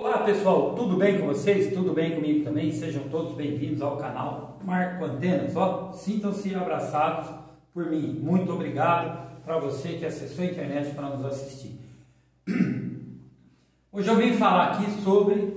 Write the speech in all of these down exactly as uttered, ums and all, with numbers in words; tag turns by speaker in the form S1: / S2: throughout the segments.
S1: Olá pessoal, tudo bem com vocês? Tudo bem comigo também? Sejam todos bem-vindos ao canal Marco Antenas. Ó, sintam-se abraçados por mim. Muito obrigado para você que acessou a internet para nos assistir. Hoje eu vim falar aqui sobre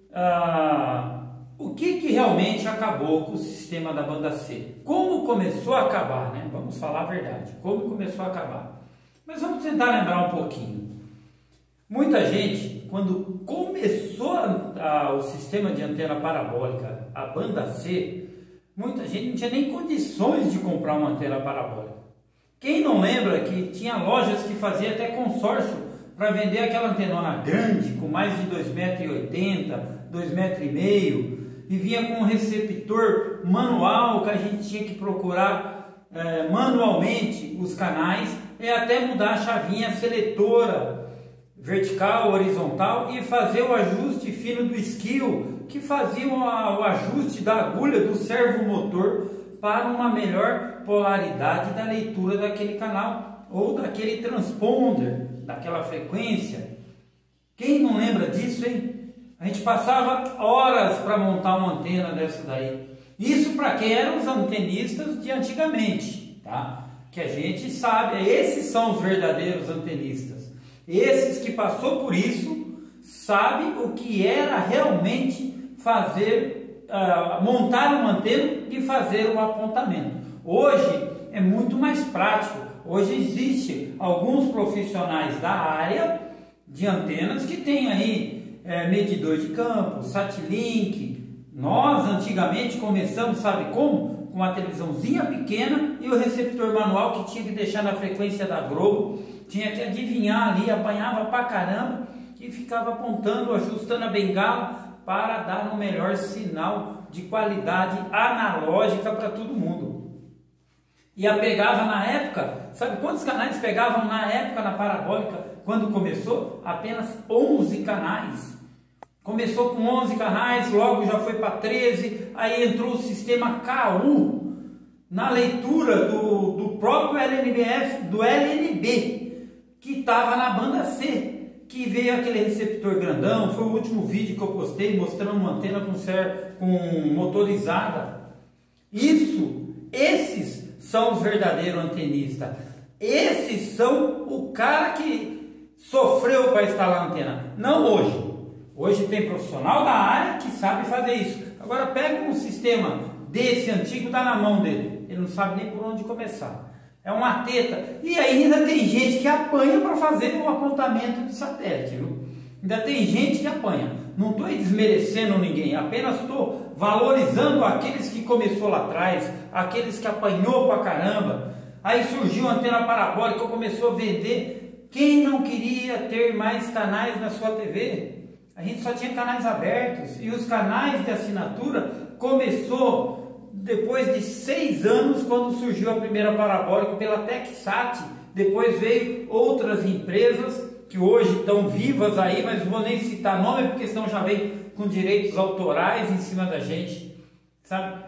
S1: ah, o que, que realmente acabou com o sistema da banda C. Como começou a acabar, né? Vamos falar a verdade. Como começou a acabar. Mas vamos tentar lembrar um pouquinho. Muita gente, quando começou a, a, o sistema de antena parabólica, a banda C, muita gente não tinha nem condições de comprar uma antena parabólica. Quem não lembra que tinha lojas que faziam até consórcio para vender aquela antenona grande, com mais de dois metros e oitenta, dois metros e meio, e vinha com um receptor manual que a gente tinha que procurar é, manualmente os canais e até mudar a chavinha seletora vertical, horizontal e fazer o ajuste fino do esquio, que fazia o, o ajuste da agulha do servomotor para uma melhor polaridade da leitura daquele canal ou daquele transponder, daquela frequência. Quem não lembra disso, hein? A gente passava horas para montar uma antena dessa daí. Isso para quem eram os antenistas de antigamente, tá? Que a gente sabe, esses são os verdadeiros antenistas. Esses que passou por isso, sabem o que era realmente fazer, uh, montar uma antena e fazer o apontamento. Hoje é muito mais prático. Hoje existe alguns profissionais da área de antenas que tem aí é, medidor de campo, Satlink. Nós antigamente começamos, sabe como? Com uma televisãozinha pequena e o receptor manual que tinha que deixar na frequência da Globo. Tinha que adivinhar ali, apanhava pra caramba e ficava apontando, ajustando a bengala para dar um melhor sinal de qualidade analógica para todo mundo. E a pegava na época, sabe quantos canais pegavam na época na parabólica? Quando começou? Apenas onze canais. Começou com onze canais, logo já foi para treze, aí entrou o sistema K U na leitura do, do próprio L N B F, do L N B. Que estava na banda C, que veio aquele receptor grandão. Foi o último vídeo que eu postei mostrando uma antena com, ser, com motorizada. Isso, esses são os verdadeiros antenistas. Esses são o cara que sofreu para instalar a antena. Não hoje. Hoje tem profissional da área que sabe fazer isso. Agora pega um sistema desse antigo, está na mão dele. Ele não sabe nem por onde começar. É uma teta. E ainda tem gente que apanha para fazer o apontamento de satélite, viu? Ainda tem gente que apanha. Não estou desmerecendo ninguém, apenas estou valorizando aqueles que começou lá atrás, aqueles que apanhou pra caramba. Aí surgiu a antena parabólica, começou a vender. Quem não queria ter mais canais na sua T V? A gente só tinha canais abertos. E os canais de assinatura começou depois de seis anos, quando surgiu a primeira parabólica pela TecSat. Depois veio outras empresas que hoje estão vivas aí, mas não vou nem citar nome porque senão já vem com direitos autorais em cima da gente, sabe?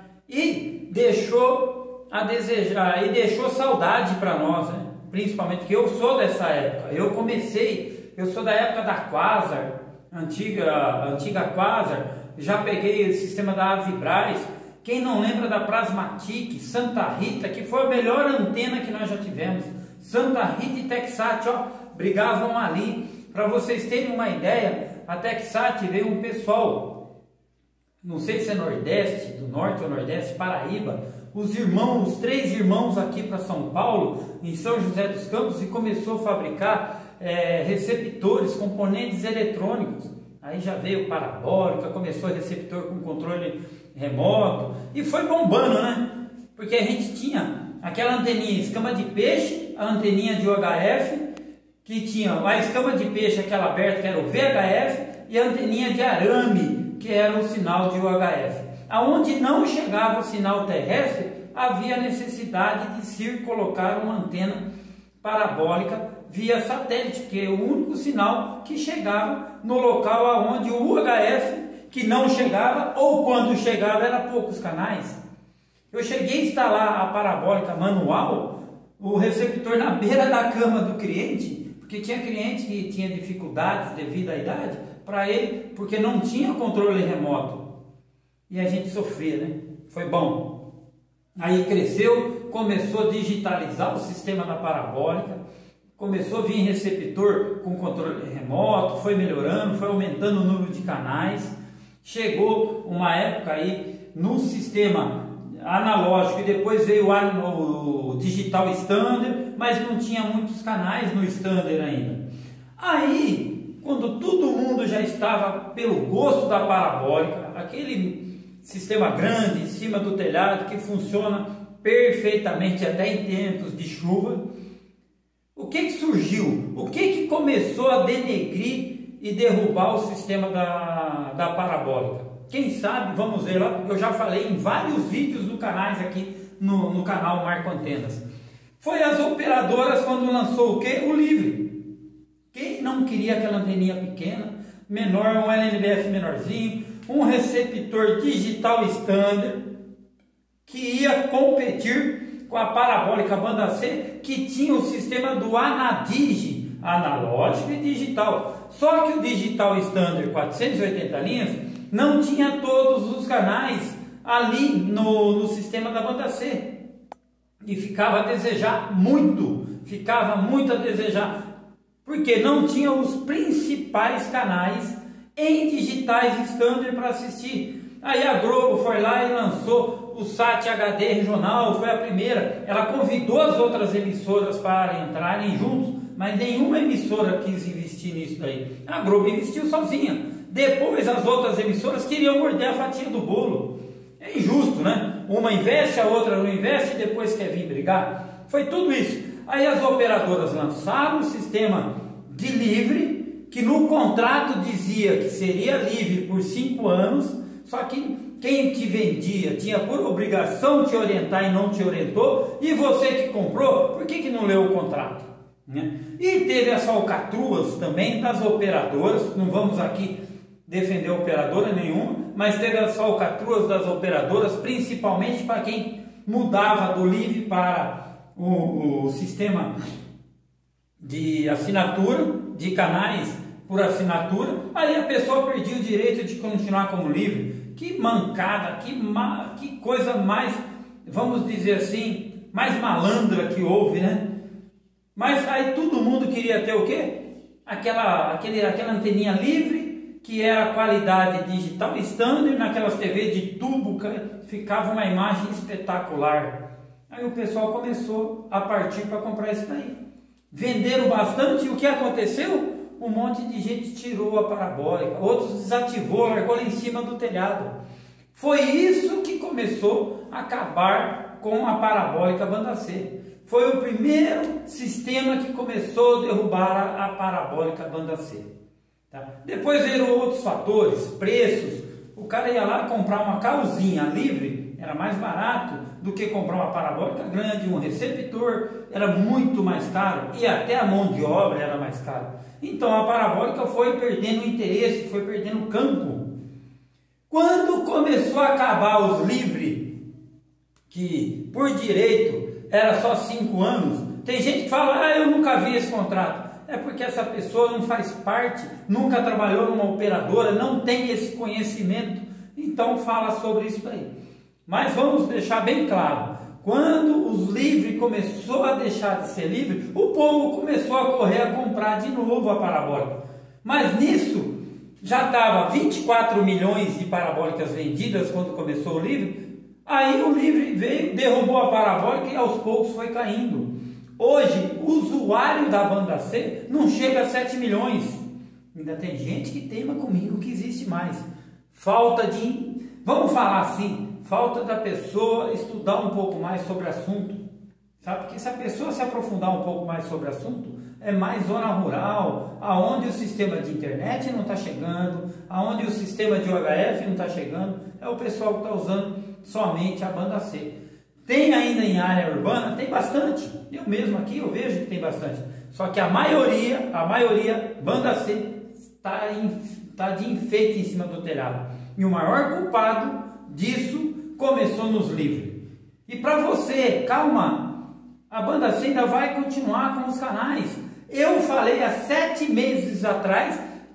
S1: E deixou a desejar, e deixou saudade para nós, né? Principalmente que eu sou dessa época. Eu comecei, eu sou da época da Quasar, antiga, antiga Quasar. Já peguei o sistema da Avibraz. Quem não lembra da Plasmatic, Santa Rita, que foi a melhor antena que nós já tivemos. Santa Rita e TecSat, ó, brigavam ali. Para vocês terem uma ideia, a TecSat veio um pessoal, não sei se é Nordeste, do Norte ou Nordeste, Paraíba, os irmãos, os três irmãos aqui para São Paulo, em São José dos Campos, e começou a fabricar é, receptores, componentes eletrônicos. Aí já veio parabólica, começou receptor com controle remoto e foi bombando, né? Porque a gente tinha aquela anteninha escama de peixe, a anteninha de U H F, que tinha a escama de peixe, aquela aberta, que era o V H F, e a anteninha de arame, que era o sinal de U H F. Aonde não chegava o sinal terrestre, havia necessidade de se colocar uma antena parabólica via satélite, que é o único sinal que chegava no local aonde o U H F que não chegava, ou quando chegava era poucos canais. Eu cheguei a instalar a parabólica manual, o receptor na beira da cama do cliente, porque tinha cliente que tinha dificuldades devido à idade, para ele, porque não tinha controle remoto. E a gente sofria, né? Foi bom. Aí cresceu, começou a digitalizar o sistema da parabólica, começou a vir receptor com controle remoto, foi melhorando, foi aumentando o número de canais. Chegou uma época aí no sistema analógico e depois veio o digital standard, mas não tinha muitos canais no standard ainda. Aí, quando todo mundo já estava pelo gosto da parabólica, aquele sistema grande em cima do telhado que funciona perfeitamente até em tempos de chuva, o que que surgiu? O que que começou a denegrir e derrubar o sistema da, da parabólica? Quem sabe, vamos ver lá, eu já falei em vários vídeos do canais aqui no, no canal Marco Antenas. Foi as operadoras quando lançou o que? O livre. Quem não queria aquela anteninha pequena, menor, um L N B F menorzinho, um receptor digital standard, que ia competir com a parabólica banda C, que tinha o sistema do Anadige, analógico e digital. Só que o digital standard quatrocentas e oitenta linhas não tinha todos os canais ali no, no sistema da banda C. E ficava a desejar muito, ficava muito a desejar, porque não tinha os principais canais em digitais standard para assistir. Aí a Globo foi lá e lançou o SAT H D regional, foi a primeira. Ela convidou as outras emissoras para entrarem juntos, mas nenhuma emissora quis investir nisso daí. A Globo investiu sozinha. Depois as outras emissoras queriam morder a fatia do bolo. É injusto, né? Uma investe, a outra não investe e depois quer vir brigar. Foi tudo isso. Aí as operadoras lançaram um sistema de livre, que no contrato dizia que seria livre por cinco anos, só que quem te vendia tinha por obrigação te orientar e não te orientou, e você que comprou, por que que não leu o contrato? Né? E teve as falcatruas também das operadoras, não vamos aqui defender operadora nenhuma, mas teve as falcatruas das operadoras, principalmente para quem mudava do livre para o, o sistema de assinatura, de canais por assinatura. Aí a pessoa perdia o direito de continuar como livre. Que mancada, que, ma, que coisa mais, vamos dizer assim, mais malandra que houve, né? Mas aí todo mundo queria ter o quê? Aquela, aquele, aquela anteninha livre, que era a qualidade digital standard, naquelas T V de tubo, ficava uma imagem espetacular. Aí o pessoal começou a partir para comprar isso daí. Venderam bastante, e o que aconteceu? Um monte de gente tirou a parabólica, outros desativou, largou lá em cima do telhado. Foi isso que começou a acabar com a parabólica banda C. Foi o primeiro sistema que começou a derrubar a parabólica banda C. Tá? Depois vieram outros fatores, preços. O cara ia lá comprar uma calzinha livre, era mais barato do que comprar uma parabólica grande, um receptor, era muito mais caro, e até a mão de obra era mais cara. Então a parabólica foi perdendo interesse, foi perdendo campo. Quando começou a acabar os livres, que por direito era só cinco anos, tem gente que fala, ah, eu nunca vi esse contrato. É porque essa pessoa não faz parte, nunca trabalhou numa operadora, não tem esse conhecimento, então fala sobre isso aí. Mas vamos deixar bem claro, quando os livres começou a deixar de ser livre, o povo começou a correr a comprar de novo a parabólica. Mas nisso, já estava vinte e quatro milhões de parabólicas vendidas quando começou o livre, aí o livre veio, derrubou a parabólica e aos poucos foi caindo. Hoje, o usuário da banda C não chega a sete milhões. Ainda tem gente que teima comigo que existe mais. Falta de, vamos falar assim, falta da pessoa estudar um pouco mais sobre o assunto. Sabe? Porque se a pessoa se aprofundar um pouco mais sobre o assunto, é mais zona rural, aonde o sistema de internet não está chegando, aonde o sistema de U H F não está chegando, é o pessoal que está usando somente a banda C. Tem ainda em área urbana? Tem bastante. Eu mesmo aqui eu vejo que tem bastante. Só que a maioria, a maioria, banda C, está tá de enfeite em cima do telhado. E o maior culpado disso começou nos livros. E para você, calma, a banda C ainda vai continuar com os canais. Eu falei há sete meses atrás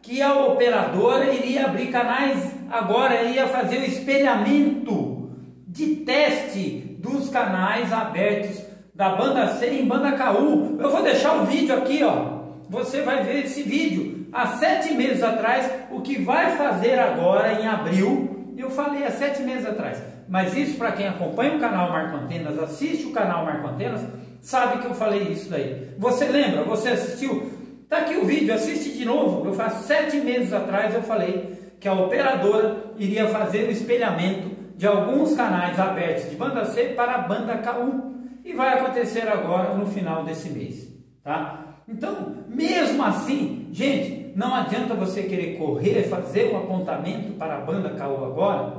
S1: que a operadora iria abrir canais agora, ia fazer o espelhamento de teste dos canais abertos da banda C em banda K U. Eu vou deixar o vídeo aqui, ó. Você vai ver esse vídeo há sete meses atrás, o que vai fazer agora em abril. Eu falei há sete meses atrás, mas isso para quem acompanha o canal Marco Antenas, assiste o canal Marco Antenas, sabe que eu falei isso daí. Você lembra? Você assistiu? Tá aqui o vídeo, assiste de novo. Eu faço sete meses atrás eu falei que a operadora iria fazer o espelhamento de alguns canais abertos de banda C para a banda K U, e vai acontecer agora no final desse mês, tá? Então, mesmo assim, gente, não adianta você querer correr, fazer um apontamento para a banda K U agora,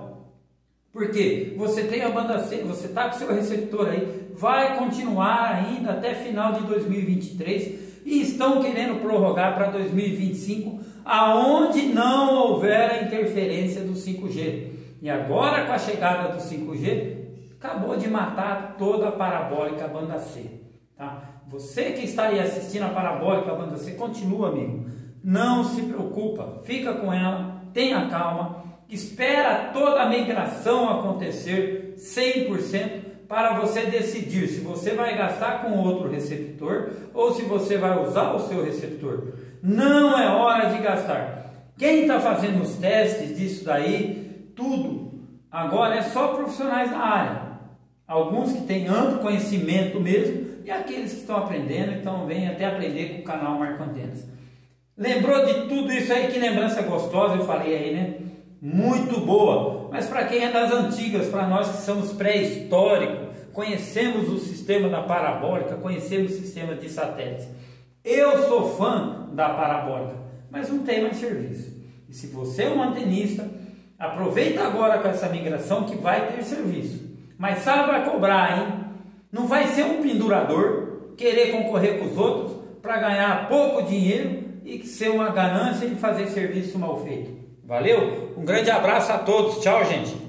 S1: porque você tem a banda C, você está com seu receptor aí, vai continuar ainda até final de dois mil e vinte e três, e estão querendo prorrogar para dois mil e vinte e cinco, aonde não houver a interferência do cinco G. E agora, com a chegada do cinco G, acabou de matar toda a parabólica banda C, tá? Você que está aí assistindo a parabólica banda C, continua, amigo. Não se preocupa, fica com ela, tenha calma, espera toda a migração acontecer cem por cento para você decidir se você vai gastar com outro receptor ou se você vai usar o seu receptor. Não é hora de gastar. Quem está fazendo os testes disso daí, tudo, agora é só profissionais da área. Alguns que têm amplo conhecimento mesmo e aqueles que estão aprendendo, então vem até aprender com o canal Marco Antenas. Lembrou de tudo isso aí? Que lembrança gostosa eu falei aí, né? Muito boa. Mas para quem é das antigas, para nós que somos pré-históricos, conhecemos o sistema da parabólica, conhecemos o sistema de satélites. Eu sou fã da parabólica, mas não tem mais serviço. E se você é um antenista, aproveita agora com essa migração que vai ter serviço. Mas sabe, vai cobrar, hein? Não vai ser um pendurador, querer concorrer com os outros para ganhar pouco dinheiro e ser uma ganância de fazer serviço mal feito. Valeu? Um grande abraço a todos. Tchau, gente.